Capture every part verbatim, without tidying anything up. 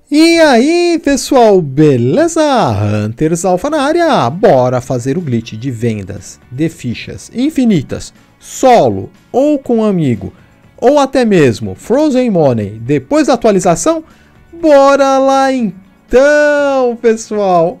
E aí pessoal, beleza? Hunters Alpha na área, bora fazer o glitch de vendas de fichas infinitas, solo ou com amigo, ou até mesmo Frozen Money depois da atualização? Bora lá então pessoal!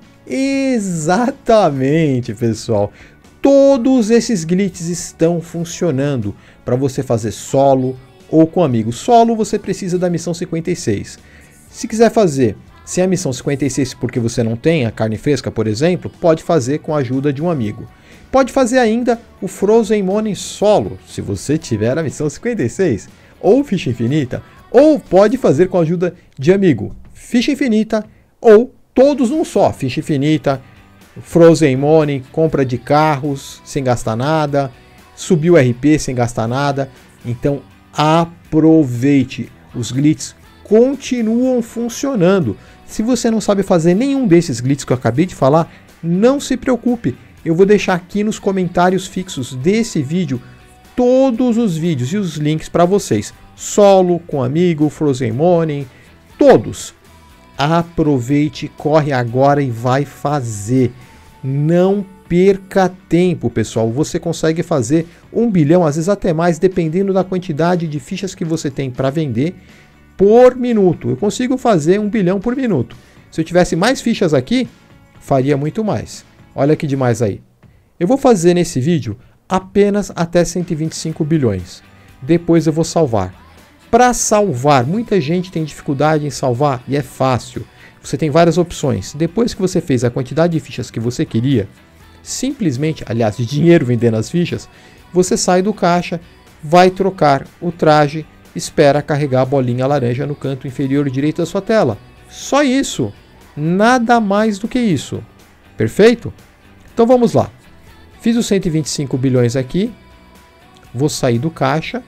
Exatamente pessoal, todos esses glitches estão funcionando para você fazer solo ou com amigo. Solo você precisa da missão cinquenta e seis. Se quiser fazer sem a missão cinquenta e seis porque você não tem a carne fresca, por exemplo, pode fazer com a ajuda de um amigo. Pode fazer ainda o Frozen Money solo, se você tiver a missão cinquenta e seis, ou ficha infinita, ou pode fazer com a ajuda de amigo, ficha infinita, ou todos num só, ficha infinita, Frozen Money, compra de carros sem gastar nada, subir o R P sem gastar nada. Então aproveite, os glitches continuam funcionando. Se você não sabe fazer nenhum desses glitches que eu acabei de falar, não se preocupe. Eu vou deixar aqui nos comentários fixos desse vídeo todos os vídeos e os links para vocês. Solo, com amigo, Frozen Money, todos. Aproveite, corre agora e vai fazer. Não perca tempo, pessoal. Você consegue fazer um bilhão, às vezes até mais, dependendo da quantidade de fichas que você tem para vender por minuto. Eu consigo fazer um bilhão por minuto. Se eu tivesse mais fichas aqui, faria muito mais. Olha que demais aí. Eu vou fazer nesse vídeo apenas até cento e vinte e cinco bilhões. Depois eu vou salvar. Para salvar, muita gente tem dificuldade em salvar e é fácil. Você tem várias opções. Depois que você fez a quantidade de fichas que você queria, simplesmente, aliás, de dinheiro vendendo as fichas, você sai do caixa, vai trocar o traje, espera carregar a bolinha laranja no canto inferior direito da sua tela. Só isso. Nada mais do que isso. Perfeito? Então vamos lá. Fiz os cento e vinte e cinco bilhões aqui. Vou sair do caixa.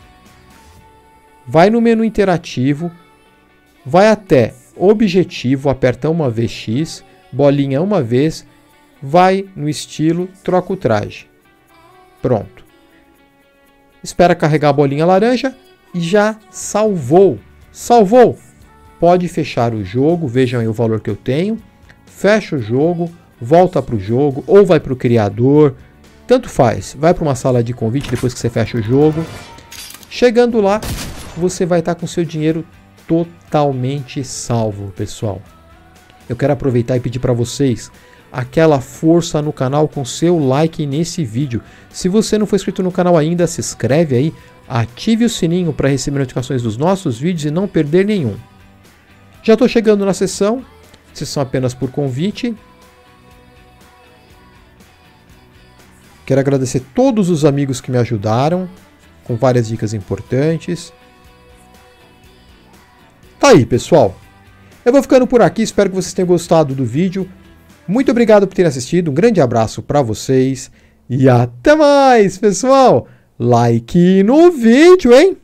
Vai no menu interativo. Vai até objetivo. Aperta uma vez X. Bolinha uma vez. Vai no estilo. Troca o traje. Pronto. Espera carregar a bolinha laranja. E já salvou. Salvou. Pode fechar o jogo. Vejam aí o valor que eu tenho. Fecha o jogo. Volta para o jogo. Ou vai para o criador. Tanto faz. Vai para uma sala de convite depois que você fecha o jogo. Chegando lá, você vai estar com seu dinheiro totalmente salvo, pessoal. Eu quero aproveitar e pedir para vocês aquela força no canal com seu like nesse vídeo. Se você não for inscrito no canal ainda, se inscreve aí. Ative o sininho para receber notificações dos nossos vídeos e não perder nenhum. Já estou chegando na sessão. Sessão apenas por convite. Quero agradecer todos os amigos que me ajudaram com várias dicas importantes. Tá aí, pessoal. Eu vou ficando por aqui. Espero que vocês tenham gostado do vídeo. Muito obrigado por terem assistido. Um grande abraço para vocês. E até mais, pessoal. Like no vídeo, hein?